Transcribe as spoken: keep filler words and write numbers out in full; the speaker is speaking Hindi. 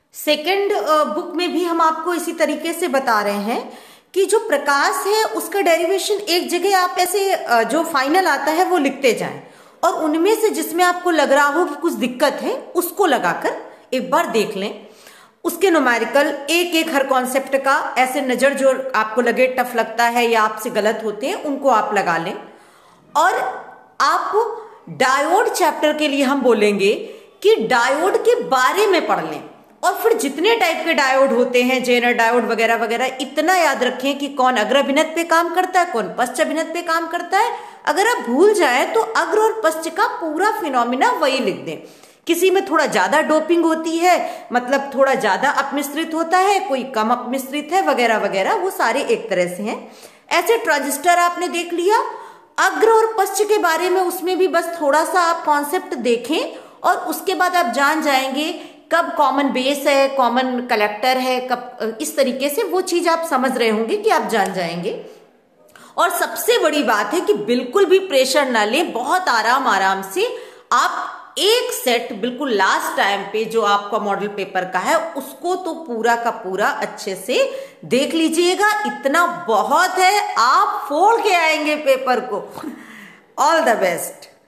सेकंड बुक में भी हम आपको इसी तरीके से बता रहे हैं कि जो प्रकाश है उसका डेरिवेशन एक जगह आप ऐसे अ, जो फाइनल आता है वो लिखते जाएं और उनमें से जिसमें आपको लग रहा हो कि कुछ दिक्कत है उसको लगाकर एक बार देख लें। उसके न्यूमेरिकल एक एक हर कॉन्सेप्ट का ऐसे नजर जो आपको लगे टफ लगता है या आपसे गलत होते हैं उनको आप लगा लें। और आप डायोड चैप्टर के लिए हम बोलेंगे कि डायोड के बारे में पढ़ लें और फिर जितने टाइप के डायोड होते हैं, जेनर डायोड वगैरह वगैरह, इतना याद रखें कि कौन अग्र अभिनत पे काम करता है, कौन पश्च अभिनत पे काम करता है। अगर आप भूल जाए तो अग्र और पश्च का पूरा फिनोमिना वही लिख दें। किसी में थोड़ा ज्यादा डोपिंग होती है, मतलब थोड़ा ज्यादा अपमिश्रित होता है, कोई कम अपमिश्रित है वगैरह वगैरह, वो सारे एक तरह से हैं। ऐसे ट्रांजिस्टर आपने देख लिया। अग्र और पश्च के बारे में उसमें भी बस थोड़ा सा आप कॉन्सेप्ट देखें और उसके बाद आप जान जाएंगे कब कॉमन बेस है, कॉमन कलेक्टर है, कब, इस तरीके से वो चीज आप समझ रहे होंगे कि आप जान जाएंगे। और सबसे बड़ी बात है कि बिल्कुल भी प्रेशर ना लें, बहुत आराम आराम से आप एक सेट बिल्कुल लास्ट टाइम पे जो आपका मॉडल पेपर का है उसको तो पूरा का पूरा अच्छे से देख लीजिएगा। इतना बहुत है, आप फोड़ के आएंगे पेपर को। All the best.